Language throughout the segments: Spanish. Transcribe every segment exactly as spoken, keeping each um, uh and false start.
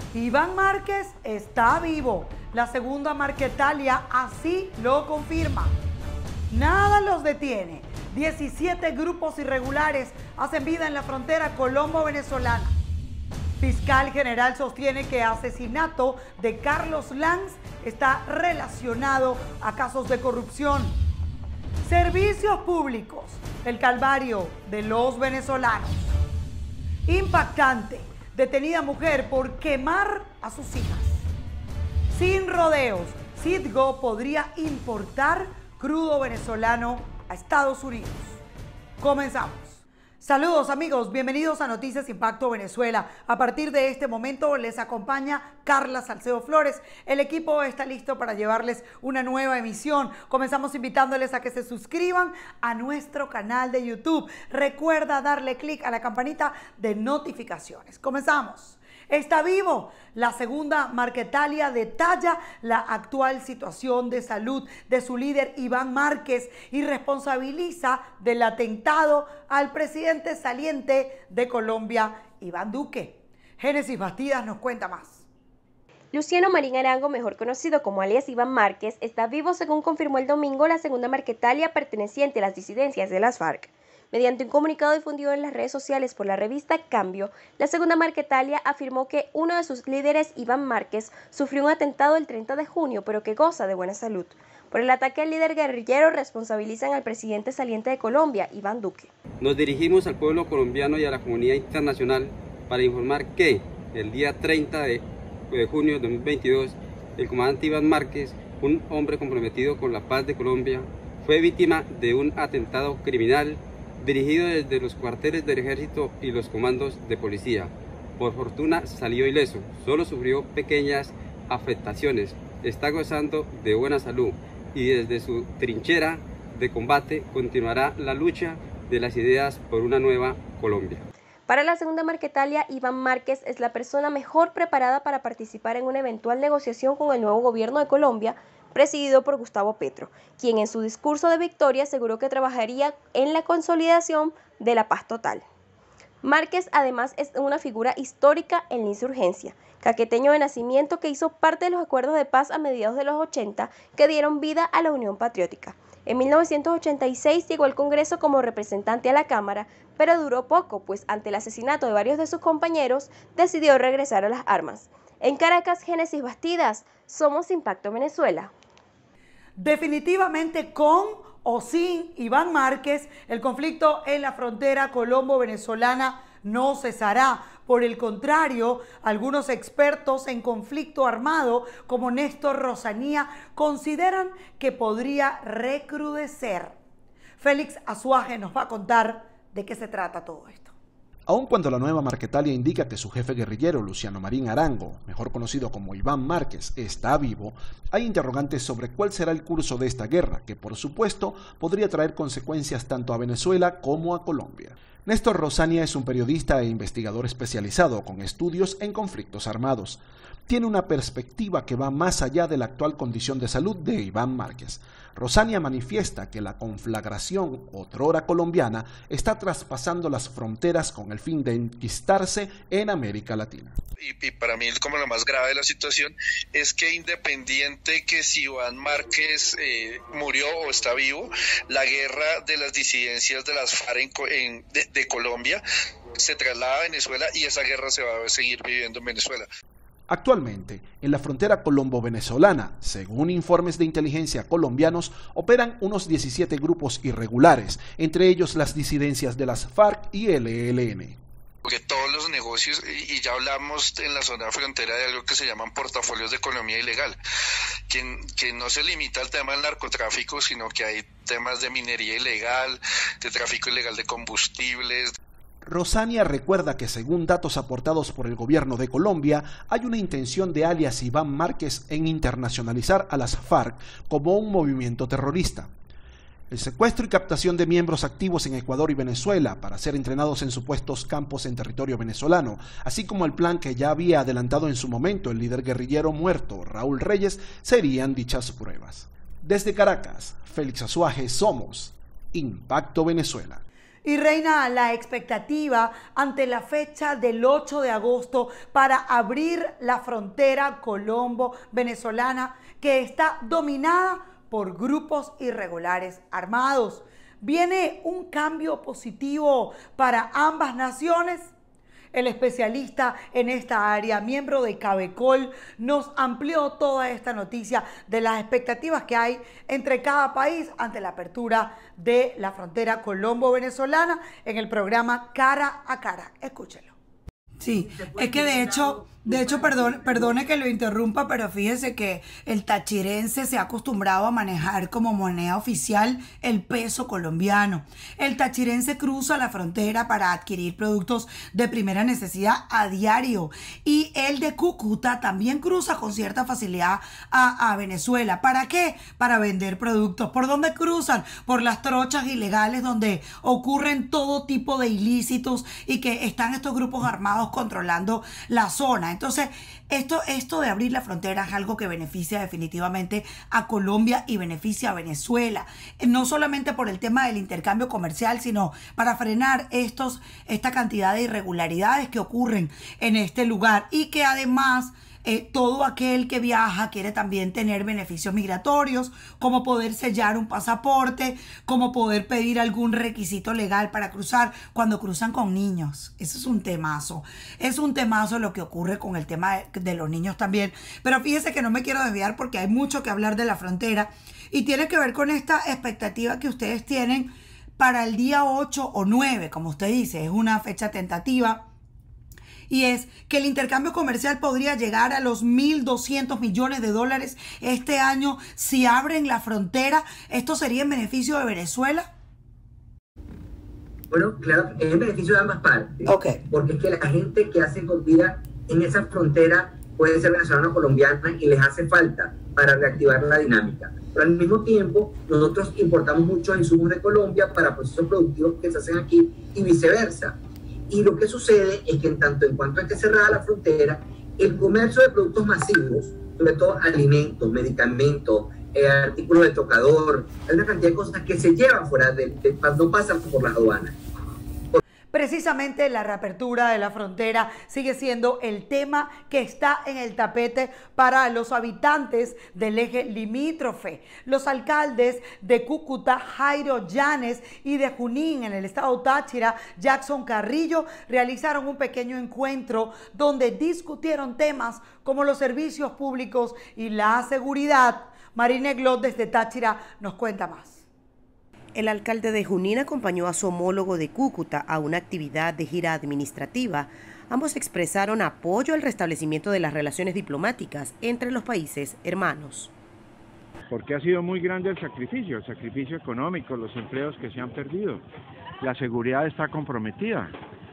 Iván Márquez está vivo. La segunda Marquetalia así lo confirma. Nada los detiene. diecisiete grupos irregulares hacen vida en la frontera colombo-venezolana. Fiscal general sostiene que asesinato de Carlos Lanz está relacionado a casos de corrupción. Servicios públicos, el calvario de los venezolanos. Impactante, detenida mujer por quemar a sus hijas. Sin rodeos, Citgo podría importar crudo venezolano a Estados Unidos. Comenzamos. Saludos amigos, bienvenidos a Noticias Impacto Venezuela. A partir de este momento les acompaña Carla Salcedo Flores. El equipo está listo para llevarles una nueva emisión. Comenzamos invitándoles a que se suscriban a nuestro canal de YouTube. Recuerda darle clic a la campanita de notificaciones. Comenzamos. Está vivo. La segunda Marquetalia detalla la actual situación de salud de su líder Iván Márquez y responsabiliza del atentado al presidente saliente de Colombia, Iván Duque. Génesis Bastidas nos cuenta más. Luciano Marín Arango, mejor conocido como alias Iván Márquez, está vivo según confirmó el domingo la segunda Marquetalia perteneciente a las disidencias de las FARC. Mediante un comunicado difundido en las redes sociales por la revista Cambio, la segunda Marquetalia afirmó que uno de sus líderes, Iván Márquez, sufrió un atentado el treinta de junio, pero que goza de buena salud. Por el ataque al líder guerrillero responsabilizan al presidente saliente de Colombia, Iván Duque. Nos dirigimos al pueblo colombiano y a la comunidad internacional para informar que el día treinta de junio de dos mil veintidós, el comandante Iván Márquez, un hombre comprometido con la paz de Colombia, fue víctima de un atentado criminal dirigido desde los cuarteles del ejército y los comandos de policía. Por fortuna salió ileso, solo sufrió pequeñas afectaciones, está gozando de buena salud y desde su trinchera de combate continuará la lucha de las ideas por una nueva Colombia. Para la segunda Marquetalia, Iván Márquez es la persona mejor preparada para participar en una eventual negociación con el nuevo gobierno de Colombia, presidido por Gustavo Petro, quien en su discurso de victoria aseguró que trabajaría en la consolidación de la paz total. Márquez además es una figura histórica en la insurgencia, caqueteño de nacimiento que hizo parte de los acuerdos de paz a mediados de los ochenta que dieron vida a la Unión Patriótica. En mil novecientos ochenta y seis llegó al Congreso como representante a la Cámara, pero duró poco, pues ante el asesinato de varios de sus compañeros, decidió regresar a las armas. En Caracas, Génesis Bastidas, somos Impacto Venezuela. Definitivamente con o sin Iván Márquez, el conflicto en la frontera colombo-venezolana no cesará. Por el contrario, algunos expertos en conflicto armado, como Néstor Rosanía, consideran que podría recrudecer. Félix Azuaje nos va a contar de qué se trata todo esto. Aun cuando la nueva Marquetalia indica que su jefe guerrillero, Luciano Marín Arango, mejor conocido como Iván Márquez, está vivo, hay interrogantes sobre cuál será el curso de esta guerra, que por supuesto podría traer consecuencias tanto a Venezuela como a Colombia. Néstor Rosanía es un periodista e investigador especializado con estudios en conflictos armados. Tiene una perspectiva que va más allá de la actual condición de salud de Iván Márquez. Rosanía manifiesta que la conflagración, otrora colombiana, está traspasando las fronteras con el fin de enquistarse en América Latina. Y, y para mí como lo más grave de la situación es que independiente que si Iván Márquez eh, murió o está vivo, la guerra de las disidencias de las FARC en, en, de, de Colombia se traslada a Venezuela y esa guerra se va a seguir viviendo en Venezuela. Actualmente, en la frontera colombo-venezolana, según informes de inteligencia colombianos, operan unos diecisiete grupos irregulares, entre ellos las disidencias de las FARC y L L N. Porque todos los negocios, y ya hablamos en la zona frontera de algo que se llaman portafolios de economía ilegal, que, que no se limita al tema del narcotráfico, sino que hay temas de minería ilegal, de tráfico ilegal de combustibles. Rosanía recuerda que según datos aportados por el gobierno de Colombia, hay una intención de alias Iván Márquez en internacionalizar a las FARC como un movimiento terrorista. El secuestro y captación de miembros activos en Ecuador y Venezuela para ser entrenados en supuestos campos en territorio venezolano, así como el plan que ya había adelantado en su momento el líder guerrillero muerto, Raúl Reyes, serían dichas pruebas. Desde Caracas, Félix Azuaje, somos Impacto Venezuela. Y reina la expectativa ante la fecha del ocho de agosto para abrir la frontera colombo-venezolana, que está dominada por grupos irregulares armados. ¿Viene un cambio positivo para ambas naciones? El especialista en esta área, miembro de Cabecol, nos amplió toda esta noticia de las expectativas que hay entre cada país ante la apertura de la frontera colombo-venezolana en el programa Cara a Cara. Escúchelo. Sí, es que de hecho, de hecho, perdón, perdone que lo interrumpa, pero fíjese que el tachirense se ha acostumbrado a manejar como moneda oficial el peso colombiano. El tachirense cruza la frontera para adquirir productos de primera necesidad a diario, y el de Cúcuta también cruza con cierta facilidad a, a Venezuela. ¿Para qué? Para vender productos. ¿Por dónde cruzan? Por las trochas ilegales donde ocurren todo tipo de ilícitos y que están estos grupos armados controlando la zona. Entonces, esto, esto de abrir la frontera es algo que beneficia definitivamente a Colombia y beneficia a Venezuela. No solamente por el tema del intercambio comercial, sino para frenar estos, esta cantidad de irregularidades que ocurren en este lugar, y que además Eh, todo aquel que viaja quiere también tener beneficios migratorios, como poder sellar un pasaporte, como poder pedir algún requisito legal para cruzar cuando cruzan con niños. Eso es un temazo. Es un temazo lo que ocurre con el tema de, de los niños también. Pero fíjese que no me quiero desviar porque hay mucho que hablar de la frontera y tiene que ver con esta expectativa que ustedes tienen para el día ocho o nueve, como usted dice. Es una fecha tentativa. Y es que el intercambio comercial podría llegar a los mil doscientos millones de dólares este año si abren la frontera. ¿Esto sería en beneficio de Venezuela? Bueno, claro, es en beneficio de ambas partes. Okay. Porque es que la gente que hace comida en esa frontera puede ser venezolana o colombiana y les hace falta para reactivar la dinámica. Pero al mismo tiempo, nosotros importamos muchos insumos de Colombia para procesos productivos que se hacen aquí y viceversa. Y lo que sucede es que en tanto en cuanto esté cerrada la frontera, el comercio de productos masivos, sobre todo alimentos, medicamentos, eh, artículos de tocador, hay una cantidad de cosas que se llevan fuera, de, de, no pasan por las aduanas. Precisamente la reapertura de la frontera sigue siendo el tema que está en el tapete para los habitantes del eje limítrofe. Los alcaldes de Cúcuta, Jairo Llanes, y de Junín, en el estado Táchira, Jackson Carrillo, realizaron un pequeño encuentro donde discutieron temas como los servicios públicos y la seguridad. Marina Glot desde Táchira nos cuenta más. El alcalde de Junín acompañó a su homólogo de Cúcuta a una actividad de gira administrativa. Ambos expresaron apoyo al restablecimiento de las relaciones diplomáticas entre los países hermanos. Porque ha sido muy grande el sacrificio, el sacrificio económico, los empleos que se han perdido. La seguridad está comprometida.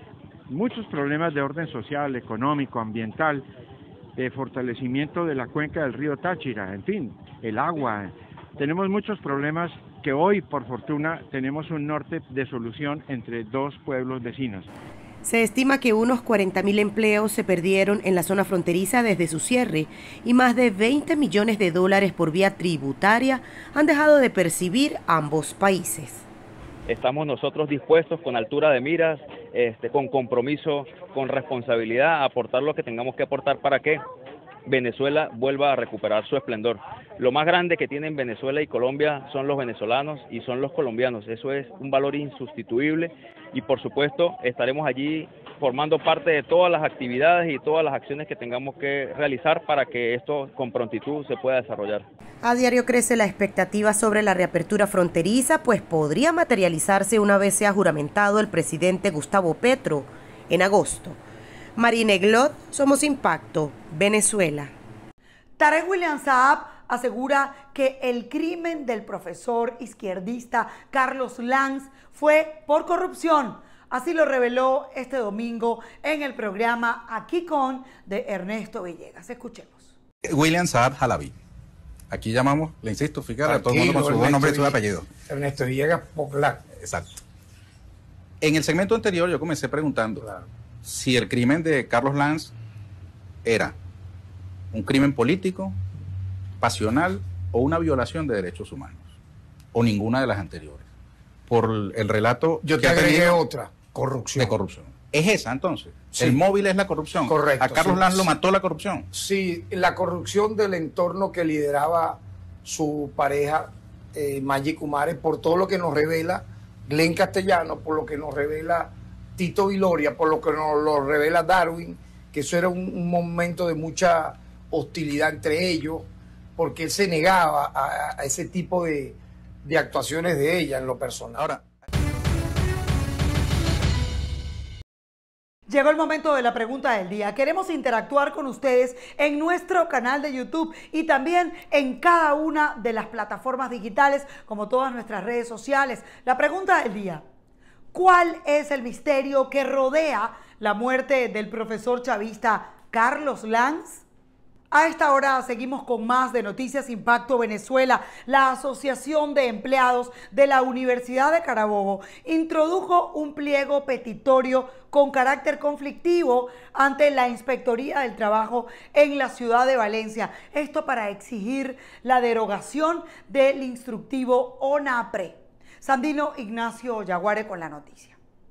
Muchos problemas de orden social, económico, ambiental, de fortalecimiento de la cuenca del río Táchira, en fin, el agua. Tenemos muchos problemas que hoy, por fortuna, tenemos un norte de solución entre dos pueblos vecinos. Se estima que unos cuarenta mil empleos se perdieron en la zona fronteriza desde su cierre y más de veinte millones de dólares por vía tributaria han dejado de percibir ambos países. Estamos nosotros dispuestos, con altura de miras, este, con compromiso, con responsabilidad, a aportar lo que tengamos que aportar para que Venezuela vuelva a recuperar su esplendor. Lo más grande que tienen Venezuela y Colombia son los venezolanos y son los colombianos. Eso es un valor insustituible y por supuesto estaremos allí formando parte de todas las actividades y todas las acciones que tengamos que realizar para que esto con prontitud se pueda desarrollar. A diario crece la expectativa sobre la reapertura fronteriza, pues podría materializarse una vez sea juramentado el presidente Gustavo Petro en agosto. Marina Glot, Somos Impacto, Venezuela. Tarek William Saab asegura que el crimen del profesor izquierdista Carlos Lanz fue por corrupción. Así lo reveló este domingo en el programa Aquí con de Ernesto Villegas. Escuchemos. William Saab Jalabi. Aquí llamamos, le insisto, fíjate, a todo el mundo con su nombre y su apellido. Ernesto Villegas Popular. Exacto. En el segmento anterior yo comencé preguntando claro. si el crimen de Carlos Lanz era un crimen político, pasional o una violación de derechos humanos, o ninguna de las anteriores. por el relato Yo te que ha agregué tenido otra, corrupción. de corrupción. Es esa, entonces. Sí. El móvil es la corrupción. Correcto. A Carlos sí. Lanz lo mató la corrupción. Sí, la corrupción del entorno que lideraba su pareja, eh, Maggi Kumare, por todo lo que nos revela Glenn Castellano, por lo que nos revela Tito Viloria, por lo que nos lo revela Darwin, que eso era un, un momento de mucha hostilidad entre ellos, porque él se negaba a, a ese tipo de, de actuaciones de ella en lo personal. Ahora, llegó el momento de la pregunta del día. Queremos interactuar con ustedes en nuestro canal de YouTube y también en cada una de las plataformas digitales, como todas nuestras redes sociales. La pregunta del día: ¿cuál es el misterio que rodea la muerte del profesor chavista Carlos Lanz? A esta hora seguimos con más de Noticias Impacto Venezuela. La Asociación de Empleados de la Universidad de Carabobo introdujo un pliego petitorio con carácter conflictivo ante la Inspectoría del Trabajo en la ciudad de Valencia. Esto para exigir la derogación del instructivo ONAPRE. Sandino Ignacio Yaguare con la noticia.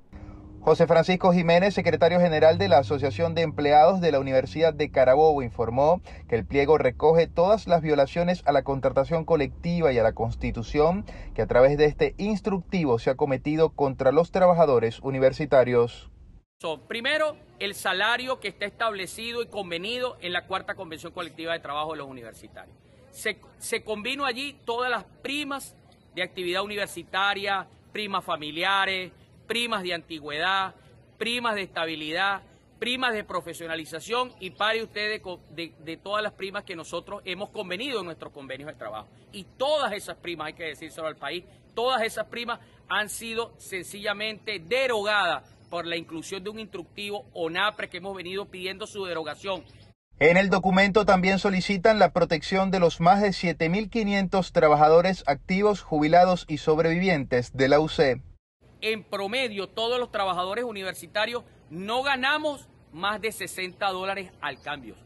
José Francisco Jiménez, secretario general de la Asociación de Empleados de la Universidad de Carabobo, informó que el pliego recoge todas las violaciones a la contratación colectiva y a la Constitución que a través de este instructivo se ha cometido contra los trabajadores universitarios. Primero, el salario que está establecido y convenido en la Cuarta Convención Colectiva de Trabajo de los Universitarios. Se, se combinó allí todas las primas de actividad universitaria, primas familiares, primas de antigüedad, primas de estabilidad, primas de profesionalización y pare usted de, de, de todas las primas que nosotros hemos convenido en nuestros convenios de trabajo. Y todas esas primas, hay que decírselo al país, todas esas primas han sido sencillamente derogadas por la inclusión de un instructivo ONAPRE que hemos venido pidiendo su derogación. En el documento también solicitan la protección de los más de siete mil quinientos trabajadores activos, jubilados y sobrevivientes de la U C. En promedio, todos los trabajadores universitarios no ganamos más de sesenta dólares al cambio.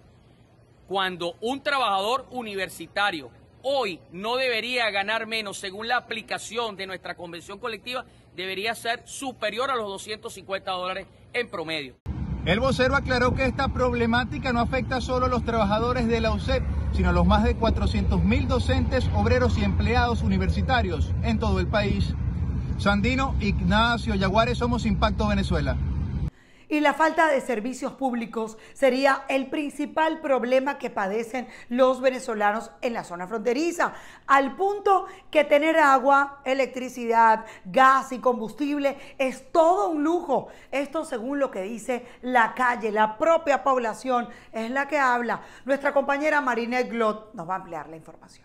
Cuando un trabajador universitario hoy no debería ganar menos, según la aplicación de nuestra convención colectiva, debería ser superior a los doscientos cincuenta dólares en promedio. El vocero aclaró que esta problemática no afecta solo a los trabajadores de la U C E P, sino a los más de cuatrocientos mil docentes, obreros y empleados universitarios en todo el país. Sandino Ignacio Yaguare, somos Impacto Venezuela. Y la falta de servicios públicos sería el principal problema que padecen los venezolanos en la zona fronteriza, al punto que tener agua, electricidad, gas y combustible es todo un lujo. Esto según lo que dice la calle, la propia población es la que habla. Nuestra compañera Marina Glot nos va a ampliar la información.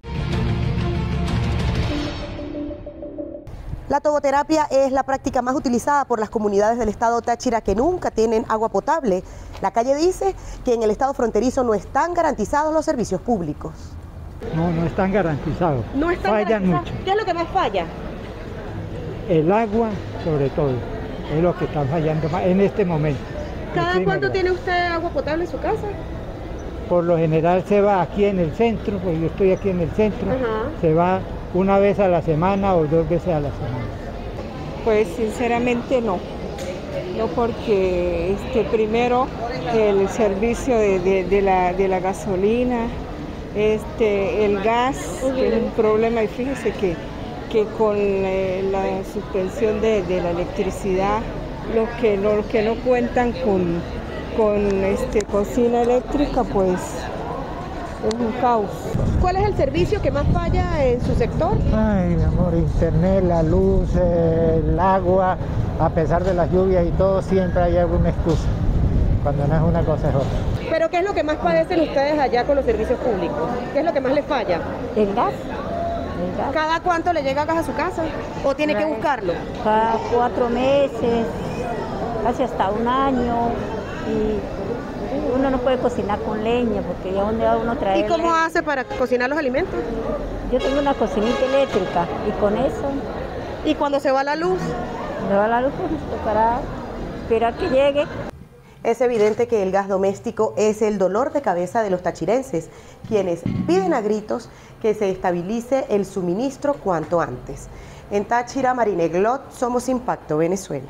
La toboterapia es la práctica más utilizada por las comunidades del estado Táchira que nunca tienen agua potable. La calle dice que en el estado fronterizo no están garantizados los servicios públicos. No, no están garantizados. No están Fallan garantizados. mucho. ¿Qué es lo que más falla? El agua, sobre todo, es lo que está fallando más en este momento. ¿Cada cuánto tiene usted agua potable en su casa? Por lo general se va aquí en el centro, porque yo estoy aquí en el centro, Ajá. se va una vez a la semana o dos veces a la semana. Pues sinceramente no, no porque este, primero el servicio de, de, de, la, de la gasolina, este, el gas, que es un problema, y fíjese que, que con eh, la suspensión de, de la electricidad, los que no, los que no cuentan con, con este, cocina eléctrica, pues es un caos. ¿Cuál es el servicio que más falla en su sector? Ay, mi amor, internet, la luz, el agua, a pesar de las lluvias y todo, siempre hay alguna excusa. Cuando no es una cosa es otra. ¿Pero qué es lo que más padecen ustedes allá con los servicios públicos? ¿Qué es lo que más les falla? El gas. El gas. ¿Cada cuánto le llega gas a su casa? ¿O tiene que buscarlo? Cada cuatro meses, casi hasta un año. Y uno no puede cocinar con leña porque ya donde va uno a traer. ¿Y cómo leña? hace para cocinar los alimentos? Yo tengo una cocinita eléctrica y con eso. ¿Y cuando se va la luz? Se va la luz, pues tocará esperar que llegue. Es evidente que el gas doméstico es el dolor de cabeza de los tachirenses, quienes piden a gritos que se estabilice el suministro cuanto antes. En Táchira, Marineglot, Somos Impacto, Venezuela.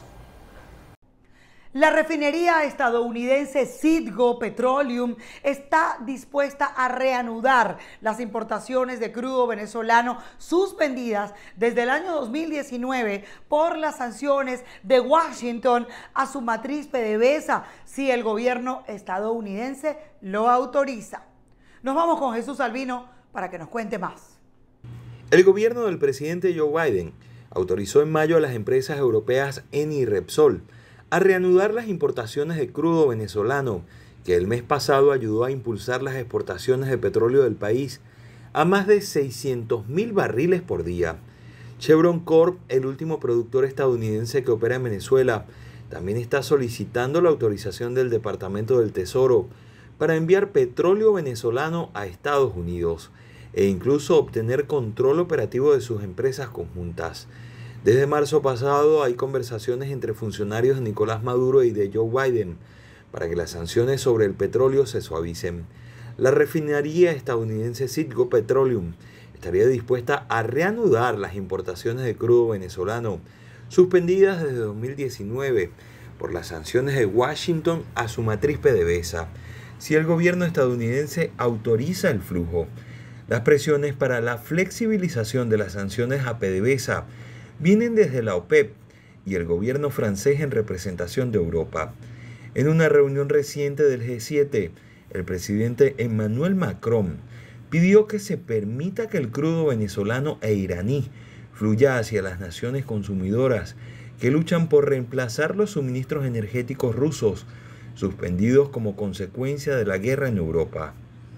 La refinería estadounidense Citgo Petroleum está dispuesta a reanudar las importaciones de crudo venezolano suspendidas desde el año dos mil diecinueve por las sanciones de Washington a su matriz PDVSA, si el gobierno estadounidense lo autoriza. Nos vamos con Jesús Albino para que nos cuente más. El gobierno del presidente Joe Biden autorizó en mayo a las empresas europeas Eni y Repsol a reanudar las importaciones de crudo venezolano, que el mes pasado ayudó a impulsar las exportaciones de petróleo del país a más de seiscientos mil barriles por día. Chevron Corp, el último productor estadounidense que opera en Venezuela, también está solicitando la autorización del Departamento del Tesoro para enviar petróleo venezolano a Estados Unidos e incluso obtener control operativo de sus empresas conjuntas. Desde marzo pasado hay conversaciones entre funcionarios de Nicolás Maduro y de Joe Biden para que las sanciones sobre el petróleo se suavicen. La refinería estadounidense Citgo Petroleum estaría dispuesta a reanudar las importaciones de crudo venezolano, suspendidas desde dos mil diecinueve por las sanciones de Washington a su matriz PDVSA, si el gobierno estadounidense autoriza el flujo. Las presiones para la flexibilización de las sanciones a PDVSA vienen desde la OPEP y el gobierno francés en representación de Europa. En una reunión reciente del G siete, el presidente Emmanuel Macron pidió que se permita que el crudo venezolano e iraní fluya hacia las naciones consumidoras que luchan por reemplazar los suministros energéticos rusos, suspendidos como consecuencia de la guerra en Europa.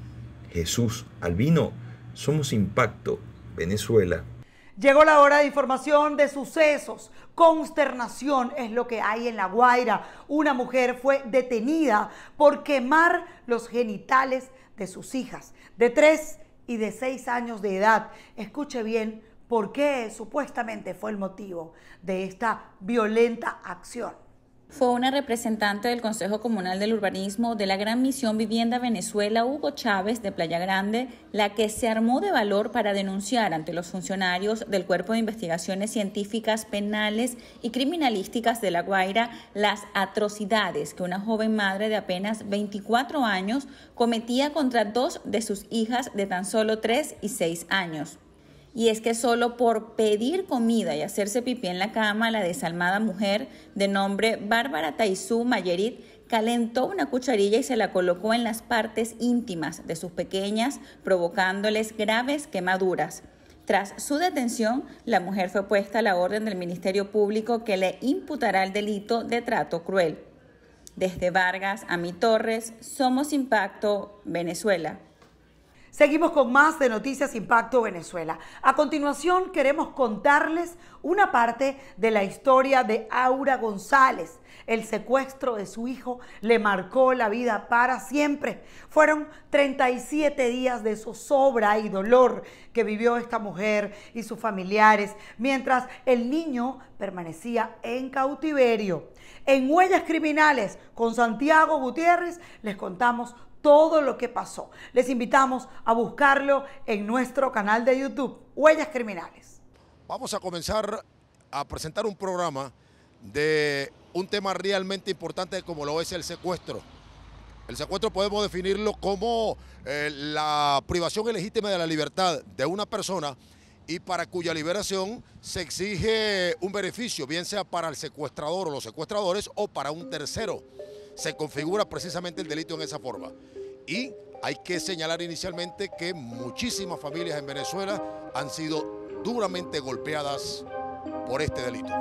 Jesús Albino, Somos Impacto, Venezuela. Llegó la hora de información de sucesos. Consternación es lo que hay en La Guaira. Una mujer fue detenida por quemar los genitales de sus hijas de tres y de seis años de edad. Escuche bien por qué supuestamente fue el motivo de esta violenta acción. Fue una representante del Consejo Comunal del Urbanismo de la Gran Misión Vivienda Venezuela, Hugo Chávez, de Playa Grande, la que se armó de valor para denunciar ante los funcionarios del Cuerpo de Investigaciones Científicas, Penales y Criminalísticas de La Guaira las atrocidades que una joven madre de apenas veinticuatro años cometía contra dos de sus hijas de tan solo tres y seis años. Y es que solo por pedir comida y hacerse pipí en la cama, la desalmada mujer de nombre Bárbara Taizú Mayerit calentó una cucharilla y se la colocó en las partes íntimas de sus pequeñas, provocándoles graves quemaduras. Tras su detención, la mujer fue puesta a la orden del Ministerio Público, que le imputará el delito de trato cruel. Desde Vargas a Mi Torres, Somos Impacto, Venezuela. Seguimos con más de Noticias Impacto Venezuela. A continuación queremos contarles una parte de la historia de Aura González. El secuestro de su hijo le marcó la vida para siempre. Fueron treinta y siete días de zozobra y dolor que vivió esta mujer y sus familiares mientras el niño permanecía en cautiverio. En Huellas Criminales con Santiago Gutiérrez les contamos todo lo que pasó. Les invitamos a buscarlo en nuestro canal de YouTube, Huellas Criminales. Vamos a comenzar a presentar un programa de un tema realmente importante como lo es el secuestro. El secuestro podemos definirlo como eh, la privación ilegítima de la libertad de una persona y para cuya liberación se exige un beneficio, bien sea para el secuestrador o los secuestradores o para un tercero. Se configura precisamente el delito en esa forma. Y hay que señalar inicialmente que muchísimas familias en Venezuela han sido duramente golpeadas por este delito.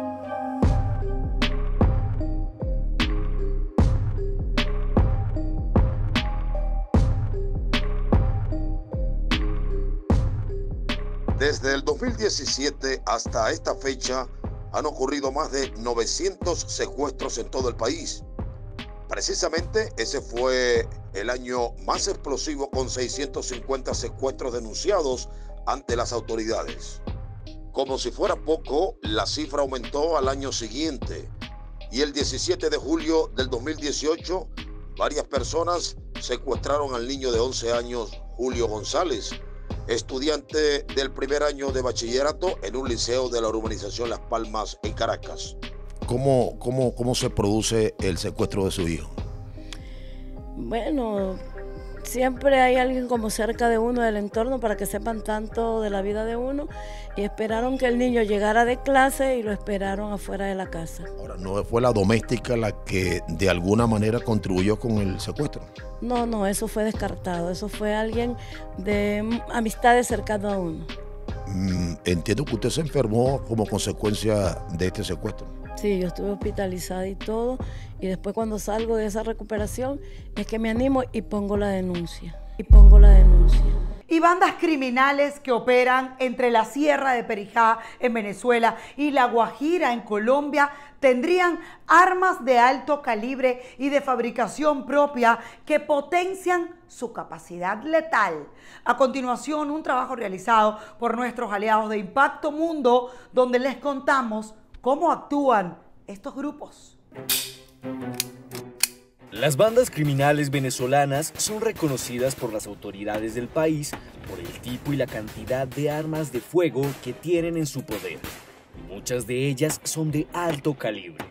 Desde el dos mil diecisiete hasta esta fecha han ocurrido más de novecientos secuestros en todo el país. Precisamente ese fue el año más explosivo, con seiscientos cincuenta secuestros denunciados ante las autoridades. Como si fuera poco, la cifra aumentó al año siguiente y el diecisiete de julio del dos mil dieciocho varias personas secuestraron al niño de once años, Julio González, estudiante del primer año de bachillerato en un liceo de la urbanización Las Palmas en Caracas. ¿Cómo, cómo, cómo se produce el secuestro de su hijo? Bueno, siempre hay alguien como cerca de uno del entorno para que sepan tanto de la vida de uno, y esperaron que el niño llegara de clase y lo esperaron afuera de la casa. Ahora, ¿no fue la doméstica la que de alguna manera contribuyó con el secuestro? No, no, eso fue descartado, eso fue alguien de amistades cercanas a uno. Mm, entiendo que usted se enfermó como consecuencia de este secuestro. Sí, yo estuve hospitalizada y todo, y después cuando salgo de esa recuperación es que me animo y pongo la denuncia, y pongo la denuncia. Y bandas criminales que operan entre la Sierra de Perijá en Venezuela y La Guajira en Colombia tendrían armas de alto calibre y de fabricación propia que potencian su capacidad letal. A continuación, un trabajo realizado por nuestros aliados de Impacto Mundo, donde les contamos cómo actúan estos grupos. Las bandas criminales venezolanas son reconocidas por las autoridades del país por el tipo y la cantidad de armas de fuego que tienen en su poder. Y muchas de ellas son de alto calibre.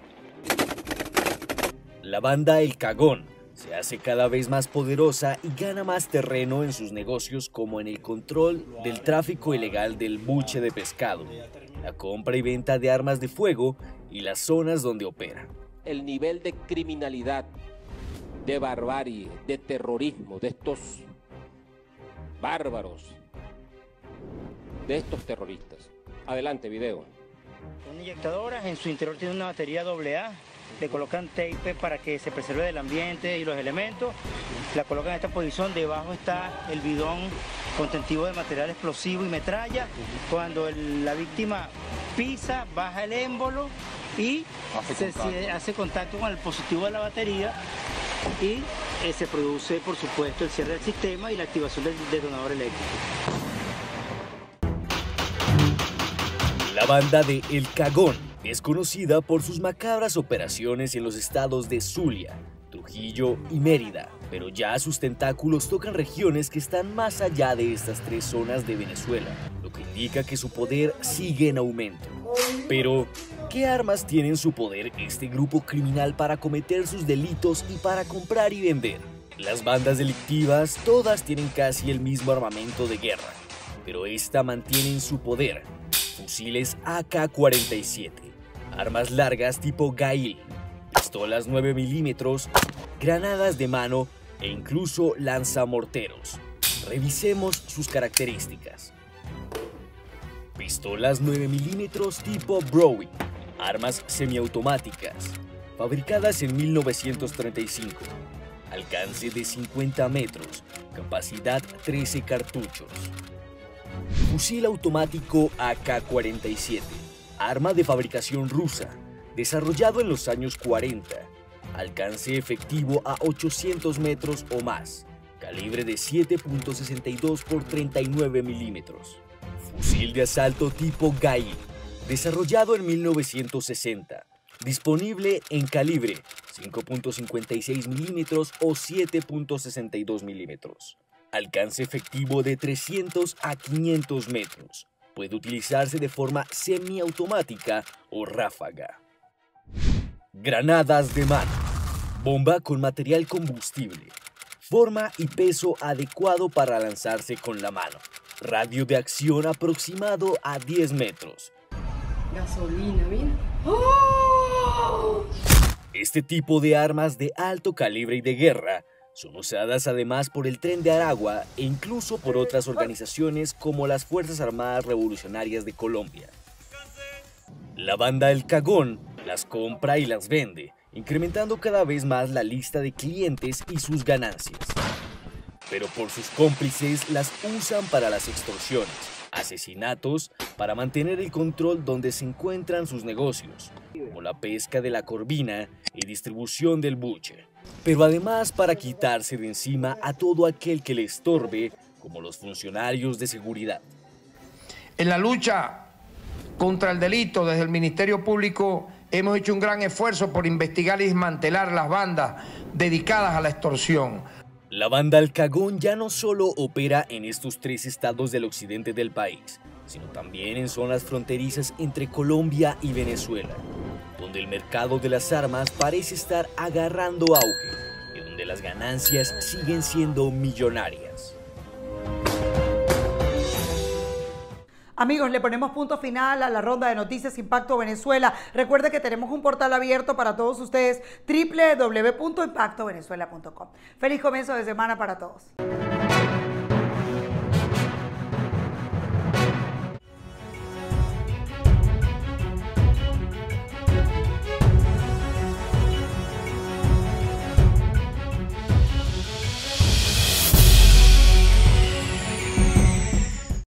La banda El Cagón se hace cada vez más poderosa y gana más terreno en sus negocios, como en el control del tráfico ilegal del buche de pescado, la compra y venta de armas de fuego y las zonas donde opera. El nivel de criminalidad, de barbarie, de terrorismo, de estos bárbaros, de estos terroristas. Adelante, video. Son inyectadoras, en su interior tiene una batería doble A, le colocan tape para que se preserve el ambiente y los elementos, la colocan en esta posición, debajo está el bidón contentivo de material explosivo y metralla. Cuando el, la víctima pisa, baja el émbolo y hace se, contacto. se hace contacto con el positivo de la batería y eh, se produce, por supuesto, el cierre del sistema y la activación del detonador eléctrico. La banda de El Cagón es conocida por sus macabras operaciones en los estados de Zulia, Trujillo y Mérida, pero ya sus tentáculos tocan regiones que están más allá de estas tres zonas de Venezuela, lo que indica que su poder sigue en aumento. Pero, ¿qué armas tiene en su poder este grupo criminal para cometer sus delitos y para comprar y vender? Las bandas delictivas todas tienen casi el mismo armamento de guerra, pero esta mantiene en su poder fusiles A K cuarenta y siete, armas largas tipo Gail, pistolas nueve milímetros, granadas de mano e incluso lanzamorteros. Revisemos sus características. Pistolas nueve milímetros tipo Browning, armas semiautomáticas, fabricadas en mil novecientos treinta y cinco, alcance de cincuenta metros, capacidad trece cartuchos. Fusil automático A K cuarenta y siete, arma de fabricación rusa, desarrollado en los años cuarenta, alcance efectivo a ochocientos metros o más, calibre de siete punto sesenta y dos por treinta y nueve milímetros. Fusil de asalto tipo Gail, desarrollado en mil novecientos sesenta, disponible en calibre cinco punto cincuenta y seis milímetros o siete punto sesenta y dos milímetros. Alcance efectivo de trescientos a quinientos metros. Puede utilizarse de forma semiautomática o ráfaga. Granadas de mano. Bomba con material combustible. Forma y peso adecuado para lanzarse con la mano. Radio de acción aproximado a diez metros. Gasolina, mira. ¡Oh! Este tipo de armas de alto calibre y de guerra son usadas además por el Tren de Aragua e incluso por otras organizaciones como las Fuerzas Armadas Revolucionarias de Colombia. La banda El Cagón las compra y las vende, incrementando cada vez más la lista de clientes y sus ganancias. Pero por sus cómplices las usan para las extorsiones, asesinatos, para mantener el control donde se encuentran sus negocios, como la pesca de la corvina y distribución del buche. Pero además para quitarse de encima a todo aquel que le estorbe, como los funcionarios de seguridad. En la lucha contra el delito, desde el Ministerio Público hemos hecho un gran esfuerzo por investigar y desmantelar las bandas dedicadas a la extorsión. La banda Alcagón ya no solo opera en estos tres estados del occidente del país, sino también en zonas fronterizas entre Colombia y Venezuela, donde el mercado de las armas parece estar agarrando auge y donde las ganancias siguen siendo millonarias. Amigos, le ponemos punto final a la ronda de Noticias Impacto Venezuela. Recuerde que tenemos un portal abierto para todos ustedes, doble u doble u doble u punto impacto venezuela punto com. Feliz comienzo de semana para todos.